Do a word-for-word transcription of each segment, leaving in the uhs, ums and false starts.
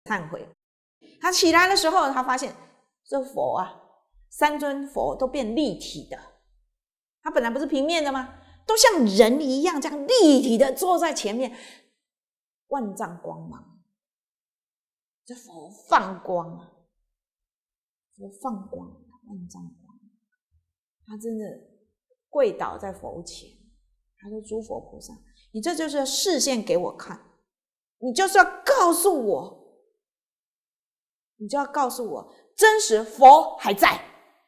忏悔。他起来的时候，他发现这佛啊，三尊佛都变立体的。他本来不是平面的吗？都像人一样，这样立体的坐在前面，万丈光芒。这佛放光啊，佛放光，万丈光。他真的跪倒在佛前，他说：“诸佛菩萨，你这就是示现给我看，你就是要告诉我，你就要告诉我，真实佛还在。”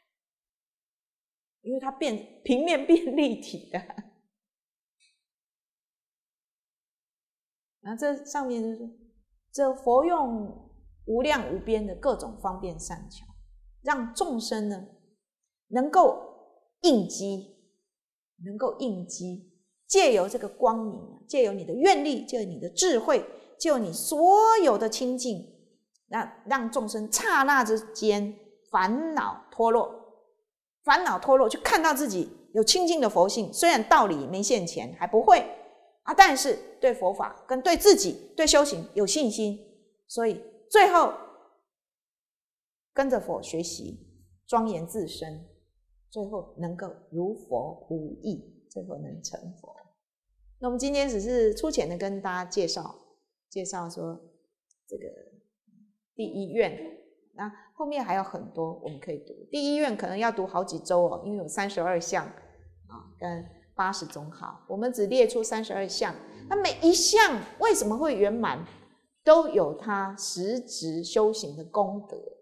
因为它变平面变立体的。然后这上面就是这佛用无量无边的各种方便善巧，让众生呢能够应机，能够应机，借由这个光明，借由你的愿力，借由你的智慧，借由你所有的清净，让让众生刹那之间烦恼脱落。烦恼脱落，去看到自己有清净的佛性，虽然道理没现前，还不会啊，但是对佛法跟对自己对修行有信心，所以最后跟着佛学习，庄严自身，最后能够如佛无异，最后能成佛。那我们今天只是粗浅的跟大家介绍介绍说这个第一愿。那后面还有很多我们可以读，第一愿可能要读好几周哦，因为有三十二项啊，跟八十种好，我们只列出三十二项。那每一项为什么会圆满，都有它实质修行的功德。